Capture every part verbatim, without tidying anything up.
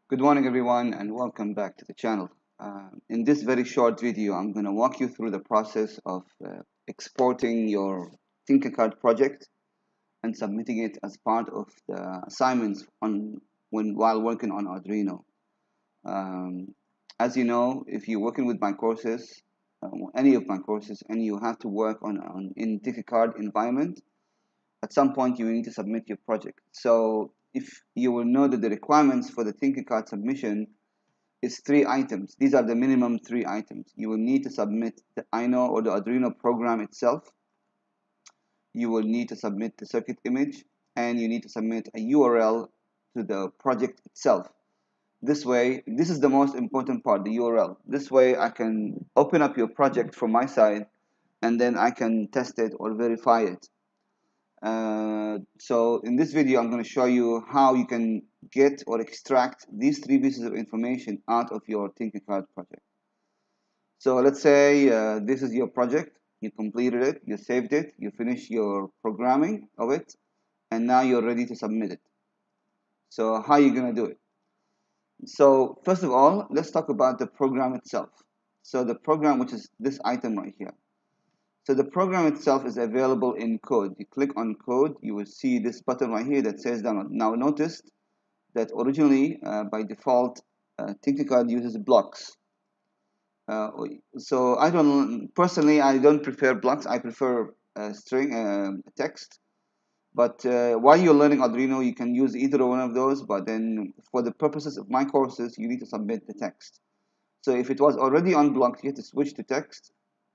Good morning, everyone, and welcome back to the channel. Uh, in this very short video, I'm going to walk you through the process of uh, exporting your TinkerCad project and submitting it as part of the assignments on when while working on Arduino. Um, as you know, if you're working with my courses, uh, any of my courses, and you have to work on, on in TinkerCad environment, at some point you need to submit your project. So if you will know that the requirements for the TinkerCad submission is three items. These are the minimum three items. You will need to submit the I N O or the Arduino program itself. You will need to submit the circuit image, and you need to submit a U R L to the project itself. This way, this is the most important part, the U R L. This way I can open up your project from my side, and then I can test it or verify it. Uh, so in this video, I'm going to show you how you can get or extract these three pieces of information out of your TinkerCad project. So let's say uh, this is your project. You completed it, you saved it, you finished your programming of it, and now you're ready to submit it. So how are you going to do it? So first of all, let's talk about the program itself. So the program, which is this item right here. So the program itself is available in code. You click on code, you will see this button right here that says download. Now notice that originally, uh, by default, uh, TinkerCad uses blocks. Uh, so I don't, personally, I don't prefer blocks. I prefer uh, string uh, text. But uh, while you're learning Arduino, you can use either one of those. But then for the purposes of my courses, you need to submit the text. So if it was already on blocks, you have to switch to text.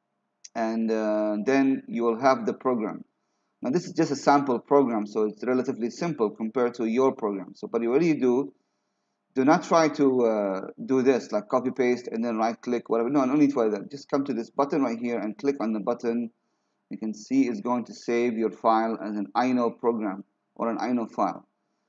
And uh, then you will have the program. Now this is just a sample program, so it's relatively simple compared to your program. So but what do you do? Do not try to uh, do this, like copy paste and then right click, whatever. No, no need for that. Just come to this button right here and click on the button. You can see it's going to save your file as an I N O program or an I N O file.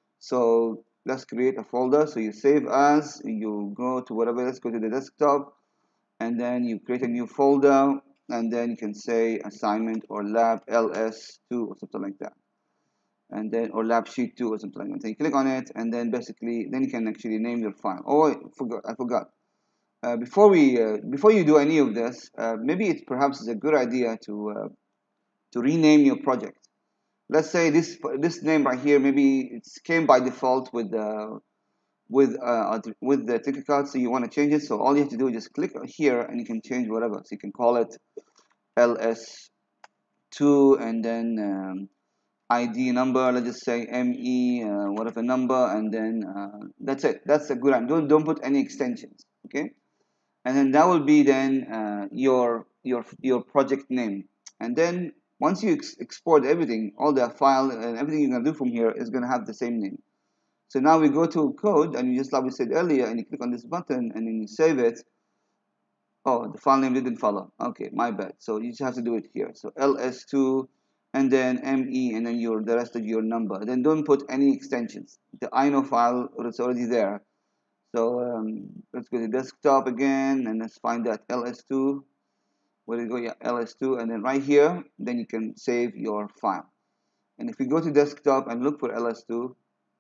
So let's create a folder. So you save as, you go to whatever, let's go to the desktop, and then you create a new folder, and then you can say assignment or lab L S two or something like that, and then or lab sheet two or something like that. Then you click on it, and then basically then you can actually name your file. Oh, I forgot. I forgot. Uh, before we uh, before you do any of this, uh, maybe it perhaps is a good idea to uh, to rename your project. Let's say this this name right here, maybe it came by default with the with uh, with the TinkerCad, so you want to change it. So all you have to do is just click here, and you can change whatever. So you can call it L S two, and then um, I D number. Let's just say M E uh, whatever number, and then uh, that's it. That's a good one. Don't don't put any extensions. Okay, and then that will be then uh, your your your project name. And then once you ex export everything, all the file and everything you're gonna do from here is gonna have the same name. So now we go to code, and you just like we said earlier, and you click on this button, and then you save it. Oh, the file name didn't follow. Okay, my bad. So you just have to do it here. So L S two, and then M E, and then your the rest of your number. Then don't put any extensions. The I N O file is already there. So um, let's go to desktop again, and let's find that L S two. Where do you go? Yeah, L S two, and then right here, then you can save your file. And if we go to desktop and look for L S two,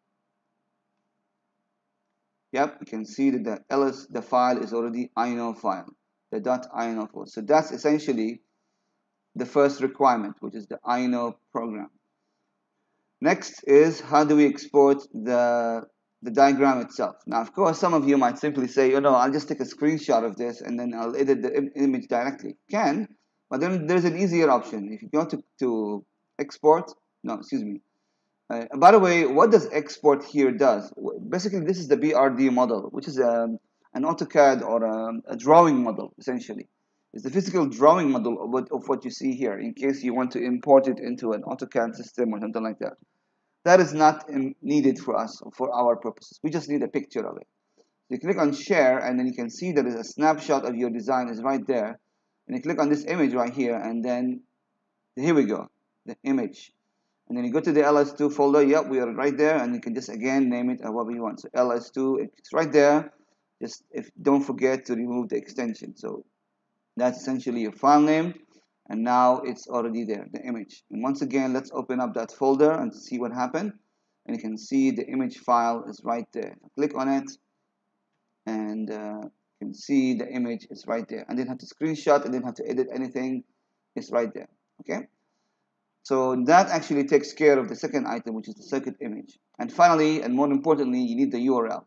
yep, you can see that the L S the file is already I N O file, the .ino file. So that's essentially the first requirement, which is the I N O program. Next is how do we export the the diagram itself. Now, of course, some of you might simply say, you know, I'll just take a screenshot of this and then I'll edit the im image directly. Can, but then there's an easier option. If you go to, to export, no, excuse me. Uh, by the way, what does export here does? Basically, this is the B R D model, which is um, an AutoCAD or a, a drawing model, essentially. It's the physical drawing model of what, of what you see here, in case you want to import it into an AutoCAD system or something like that. That is not needed for us, for our purposes. We just need a picture of it. You click on share, and then you can see that a snapshot of your design is right there. And you click on this image right here, and then here we go, the image. And then you go to the L S two folder. Yep, we are right there, and you can just again name it however you want. So L S two, it's right there. Just if don't forget to remove the extension. So that's essentially your file name. And now it's already there, the image. And once again, let's open up that folder and see what happened. And you can see the image file is right there. Click on it, and uh, you can see the image is right there. I didn't have to screenshot, I didn't have to edit anything, it's right there. Okay, so that actually takes care of the second item, which is the circuit image. And finally, and more importantly, you need the U R L.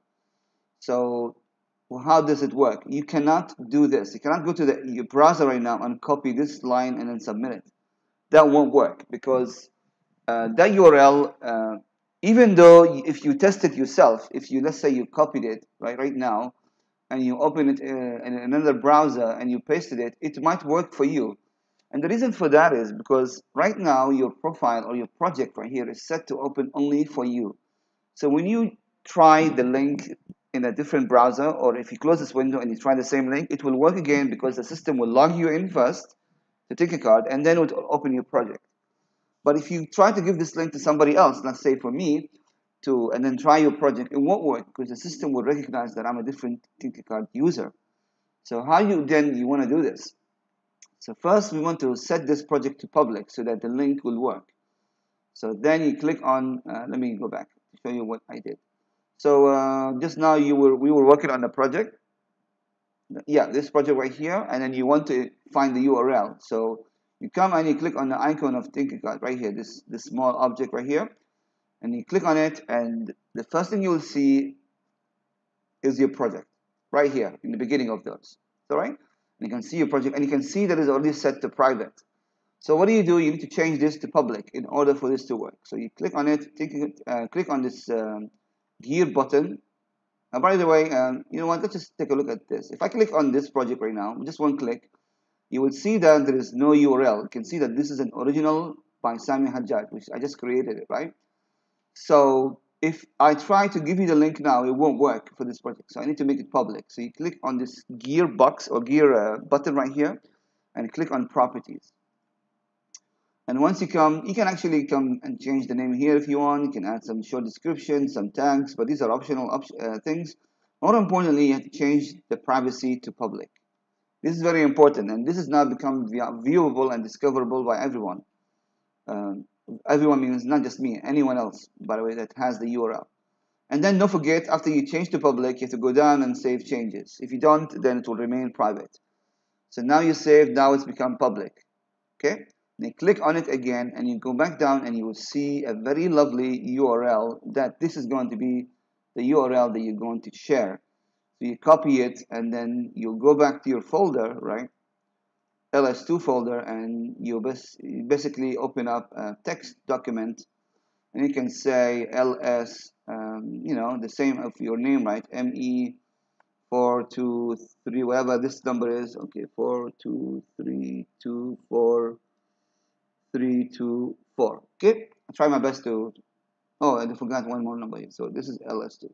So well, how does it work? You cannot do this. You cannot go to the your browser right now and copy this line and then submit it. That won't work, because uh, that U R L, uh, even though if you test it yourself, if you, let's say you copied it right right now and you open it uh, in another browser and you pasted it, it might work for you. And the reason for that is because right now your profile or your project right here is set to open only for you. So when you try the link in a different browser, or if you close this window and you try the same link, it will work again, because the system will log you in first to TinkerCad and then it will open your project. But if you try to give this link to somebody else, let's say for me, to and then try your project, it won't work, because the system will recognize that I'm a different TinkerCad user. So how you then you want to do this? So first we want to set this project to public so that the link will work. So then you click on, uh, let me go back to show you what I did. So uh, just now you were we were working on the project. Yeah, this project right here, and then you want to find the U R L. So you come and you click on the icon of TinkerCad right here, this this small object right here, and you click on it, and the first thing you will see is your project right here in the beginning of those. All right, and you can see your project, and you can see that it's already set to private. So what do you do? You need to change this to public in order for this to work. So you click on it, take, uh, click on this um, gear button. Uh, by the way, um, you know what? Let's just take a look at this. If I click on this project right now, just one click, you will see that there is no U R L. You can see that this is an original by Sami Hajjaj, which I just created it, right? So if I try to give you the link now, it won't work for this project. So I need to make it public. So you click on this gear box or gear uh, button right here, and click on properties. And once you come, you can actually come and change the name here if you want. You can add some short description, some tags, but these are optional op uh, things. More importantly, you have to change the privacy to public. This is very important, and this has now become viewable and discoverable by everyone. Um, everyone means not just me, anyone else, by the way, that has the U R L. And then don't forget, after you change to public, you have to go down and save changes. If you don't, then it will remain private. So now you save, now it's become public. Okay? Then you click on it again, and you go back down, and you will see a very lovely U R L that this is going to be the U R L that you're going to share. So you copy it, and then you'll go back to your folder, right? L S two folder, and you basically open up a text document, and you can say L S, um, you know, the same of your name, right? M E four two three, whatever this number is. Okay, four two three two four three two four. Okay, I'll try my best to. Oh, and I forgot one more number here. So this is L S two.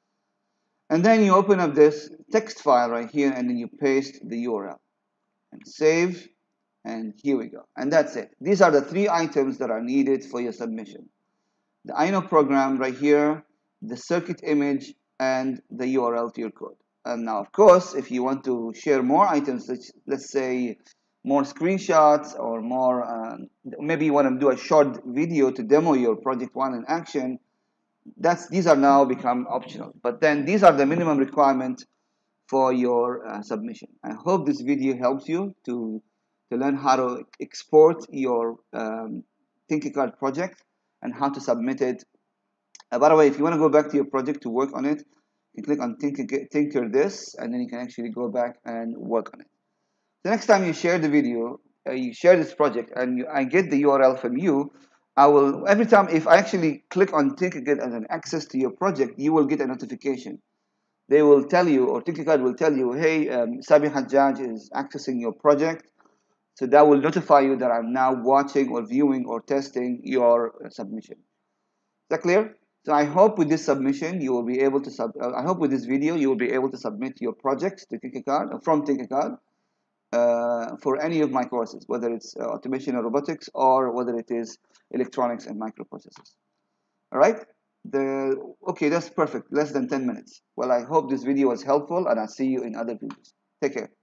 And then you open up this text file right here, and then you paste the U R L and save. And here we go. And that's it. These are the three items that are needed for your submission: the Arduino program right here, the circuit image, and the U R L to your code. And now, of course, if you want to share more items, let's, let's say more screenshots, or more, um, maybe you want to do a short video to demo your project one in action, that's these are now become optional. But then these are the minimum requirement for your uh, submission. I hope this video helps you to, to learn how to export your um, TinkerCad project and how to submit it. Uh, by the way, if you want to go back to your project to work on it, you click on Tinker, Tinker this, and then you can actually go back and work on it. The next time you share the video, uh, you share this project, and you, I get the U R L from you, I will, every time, if I actually click on TinkerCad as an access to your project, you will get a notification. They will tell you, or TinkerCad will tell you, hey, um, Sami Hajjaj is accessing your project. So that will notify you that I'm now watching or viewing or testing your uh, submission. Is that clear? So I hope with this submission, you will be able to, sub uh, I hope with this video, you will be able to submit your projects to TinkerCad, uh, from TinkerCad, uh, for any of my courses, whether it's uh, automation or robotics, or whether it is electronics and microprocessors. All right? The, okay, that's perfect. Less than ten minutes. Well, I hope this video was helpful, and I'll see you in other videos. Take care.